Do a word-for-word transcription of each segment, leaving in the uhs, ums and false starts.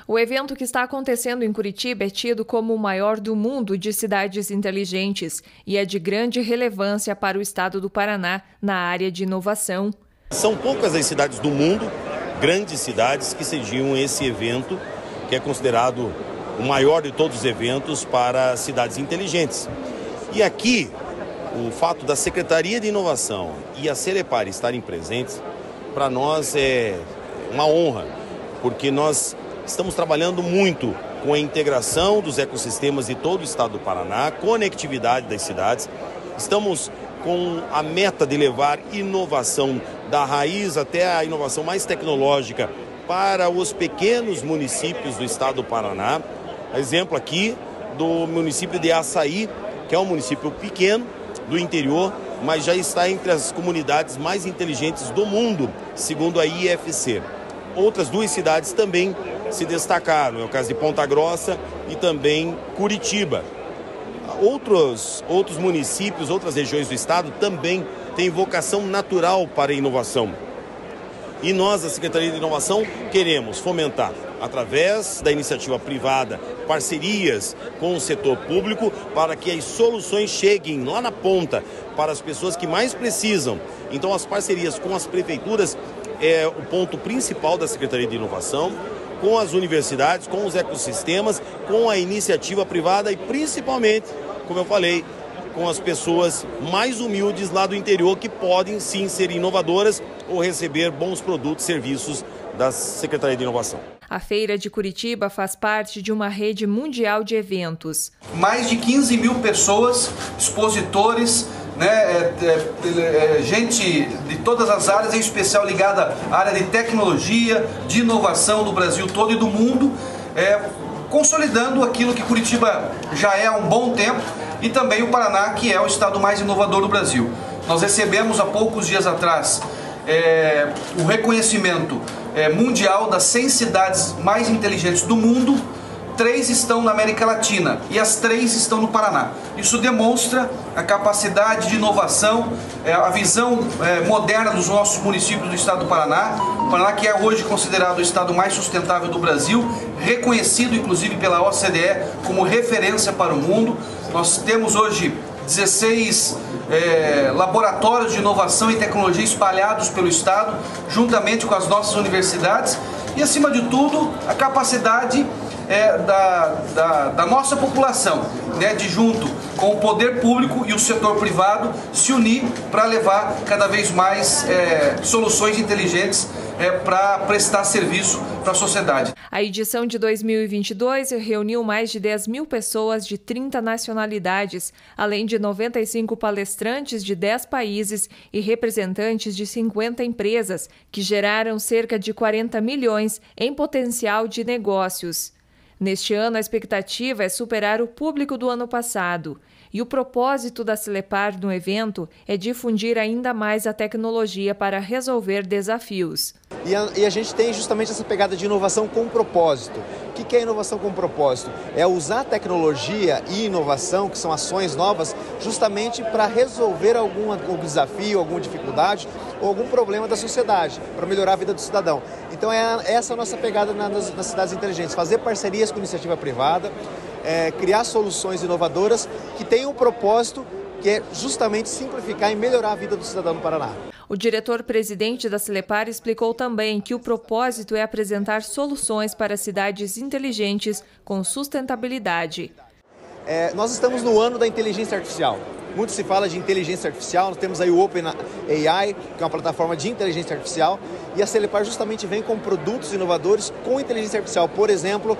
O evento que está acontecendo em Curitiba é tido como o maior do mundo de cidades inteligentes e é de grande relevância para o estado do Paraná na área de inovação. São poucas as cidades do mundo, grandes cidades, que sediam esse evento, que é considerado o maior de todos os eventos para cidades inteligentes. E aqui, o fato da Secretaria de Inovação e a Celepar estarem presentes, para nós é uma honra, porque nós estamos trabalhando muito com a integração dos ecossistemas de todo o estado do Paraná, conectividade das cidades. Estamos com a meta de levar inovação da raiz até a inovação mais tecnológica para os pequenos municípios do estado do Paraná. Exemplo aqui do município de Açaí, que é um município pequeno do interior, mas já está entre as comunidades mais inteligentes do mundo, segundo a I F C. Outras duas cidades também se destacaram, é o caso de Ponta Grossa e também Curitiba. Outros, outros municípios, outras regiões do estado também têm vocação natural para a inovação. E nós, da Secretaria de Inovação, queremos fomentar, através da iniciativa privada, parcerias com o setor público para que as soluções cheguem lá na ponta para as pessoas que mais precisam. Então, as parcerias com as prefeituras é o ponto principal da Secretaria de Inovação, com as universidades, com os ecossistemas, com a iniciativa privada e principalmente, como eu falei, com as pessoas mais humildes lá do interior que podem sim ser inovadoras ou receber bons produtos e serviços da Secretaria de Inovação. A Feira de Curitiba faz parte de uma rede mundial de eventos. Mais de quinze mil pessoas, expositores, né, é, é, é, gente de todas as áreas, em especial ligada à área de tecnologia, de inovação do Brasil todo e do mundo, é, consolidando aquilo que Curitiba já é há um bom tempo e também o Paraná, que é o estado mais inovador do Brasil. Nós recebemos há poucos dias atrás é, o reconhecimento é, mundial das cem cidades mais inteligentes do mundo. Três estão na América Latina e as três estão no Paraná. Isso demonstra a capacidade de inovação, a visão moderna dos nossos municípios do estado do Paraná. O Paraná, que é hoje considerado o estado mais sustentável do Brasil, reconhecido inclusive pela O C D E como referência para o mundo. Nós temos hoje dezesseis é, laboratórios de inovação e tecnologia espalhados pelo estado, juntamente com as nossas universidades e, acima de tudo, a capacidade É, da, da, da nossa população, né, de junto com o poder público e o setor privado se unir para levar cada vez mais é, soluções inteligentes é, para prestar serviço para a sociedade. A edição de dois mil e vinte e dois reuniu mais de dez mil pessoas de trinta nacionalidades, além de noventa e cinco palestrantes de dez países e representantes de cinquenta empresas, que geraram cerca de quarenta milhões em potencial de negócios. Neste ano, a expectativa é superar o público do ano passado. E o propósito da Celepar no evento é difundir ainda mais a tecnologia para resolver desafios. E a, e a gente tem justamente essa pegada de inovação com propósito. O que, que é inovação com propósito? É usar tecnologia e inovação, que são ações novas, justamente para resolver algum, algum desafio, alguma dificuldade ou algum problema da sociedade, para melhorar a vida do cidadão. Então é essa a nossa pegada nas, nas cidades inteligentes, fazer parcerias com iniciativa privada, é, criar soluções inovadoras que tenham um propósito que é justamente simplificar e melhorar a vida do cidadão do Paraná. O diretor-presidente da Celepar explicou também que o propósito é apresentar soluções para cidades inteligentes com sustentabilidade. É, nós estamos no ano da inteligência artificial. Muito se fala de inteligência artificial, nós temos aí o OpenAI, que é uma plataforma de inteligência artificial, e a Celepar justamente vem com produtos inovadores com inteligência artificial. Por exemplo,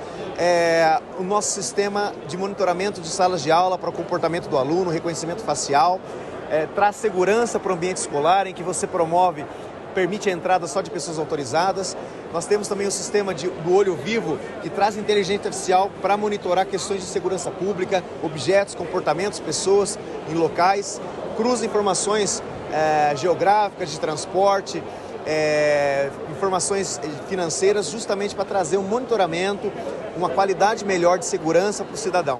é, o nosso sistema de monitoramento de salas de aula para o comportamento do aluno, reconhecimento facial, é, traz segurança para o ambiente escolar, em que você promove, permite a entrada só de pessoas autorizadas. Nós temos também o sistema de, do olho vivo, que traz inteligência artificial para monitorar questões de segurança pública, objetos, comportamentos, pessoas em locais, cruza informações é, geográficas, de transporte, é, informações financeiras, justamente para trazer um monitoramento, uma qualidade melhor de segurança para o cidadão.